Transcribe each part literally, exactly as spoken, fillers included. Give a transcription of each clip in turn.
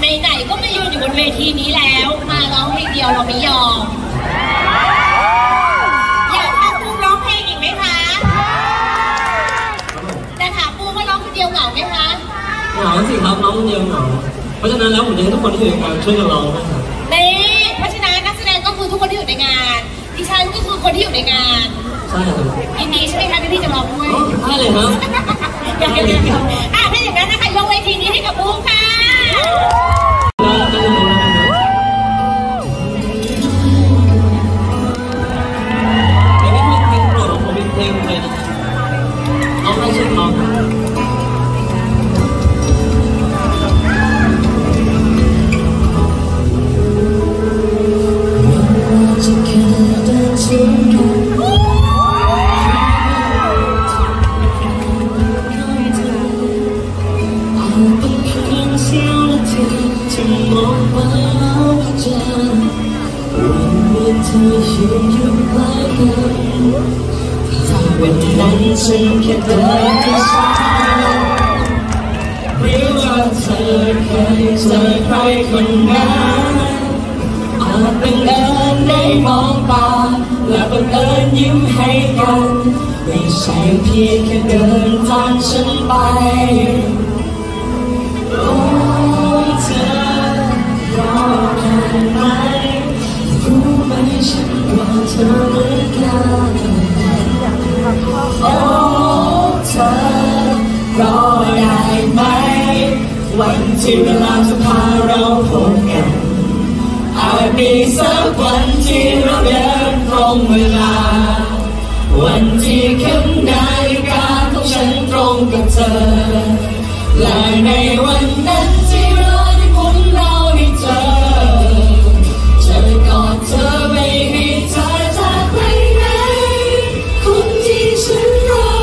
ไหนๆก็มายืนอยู่บนเวทีนี้แล้วมาร้องเพลงเดียวเราไม่ยอมอยากให้ปูร้องเพลงอีกไหมคะแต่ถามปูว่าร้องคนเดียวเหงาไหมคะเหงาสิครับร้องคนเดียวเหงาเพราะฉะนั้นแล้วผมอยากให้ทุกคนที่อยู่ในงานช่วยกันร้องนะครับนี่เพราะฉะนั้นนักแสดงก็คือทุกคนที่อยู่ในงานดิฉันก็คือคนที่อยู่ในงานใช่ครับยินดีใช่ไหมคะที่พี่จะร้องด้วยได้เลยครับอยากเรียนอ่ะถ้าอย่างนั้นนะคะยกเวทีนี้ให้กับปูค่ะเอาไปเช็คน้องวันนั้นฉันแค่เดินไปช้าหรือว่าเธอเคยเจอใครคนนั้นอาจบังเอิญได้มองตาและบังเอิญยิ้มให้กันไม่ใช่เพียงแค่เดินทางฉันไปโอ้เธอรอกันไหมรู้ไหมฉันรอเธอเหมือนกันโอ้เธอรอได้ไหมวันที่เวลาจะพาเราพบกันอาจมีสักวันที่เราเดินตรงเวลาวันที่เข็มนาฬิกาของฉันตรงกับเธอและในวันนั้นที่เราได้พบเราได้เจอจะกอดเธอไม่ให้เธอจากไปไหนคนที่ฉันรอ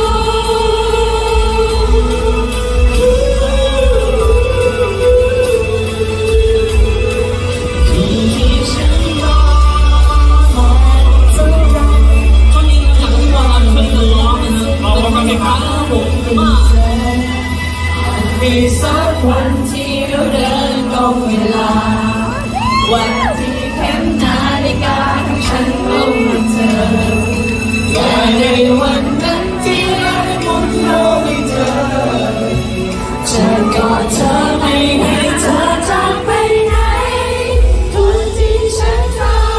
คนที่ฉันรอเท่าไรคนนี้อยากให้วางช่วยกันร้องนะครับเอาประมาณนี้ครับผมว่ามีสักวันที่เราเดินตรงเวลาวันที่เข็มนาฬิกาของฉันลงมาเธอและในวันนั้นที่เราได้พบเราได้เจอจะกอดเธอไม่ให้เธอจากไปไหนคนที่ฉันรอ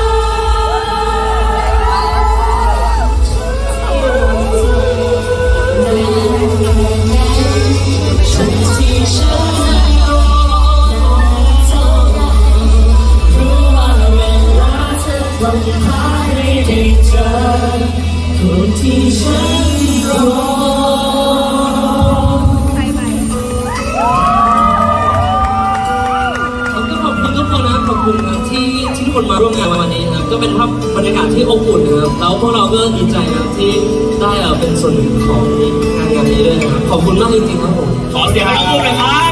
ฉันที่ฉันรอเท่าไรรู้ว่าเวลาเธอลงหายไม่ได้เจอคนที่ฉันรอขอบคุณทุกคนนะขอบคุณที่ที่ทุกคนมาร่วมงานวันนี้นะครับก็เป็นภาพบรรยากาศที่อบอุ่นนะครับแล้วพวกเราก็ดีใจนะที่ได้เป็นส่วนหนึ่งของงานงานนี้ด้วยนะครับขอบคุณมากจริงๆครับผมขอเสียงให้ทุกคนเลยครับ